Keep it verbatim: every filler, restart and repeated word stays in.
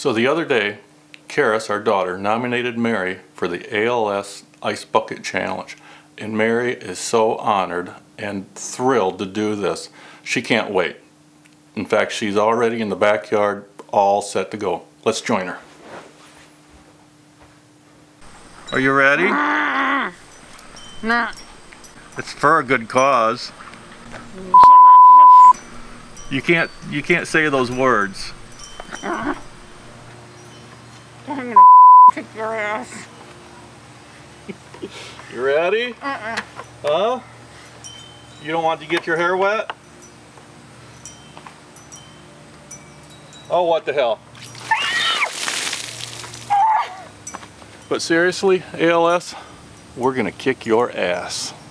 So the other day, Karis, our daughter, nominated Merri for the A L S Ice Bucket Challenge. And Merri is so honored and thrilled to do this. She can't wait. In fact, she's already in the backyard, all set to go. Let's join her. Are you ready? No. It's for a good cause. You can't you can't say those words. I'm gonna kick your ass. You ready? Uh-uh. Huh? You don't want to get your hair wet? Oh, what the hell? But seriously, A L S, we're gonna kick your ass.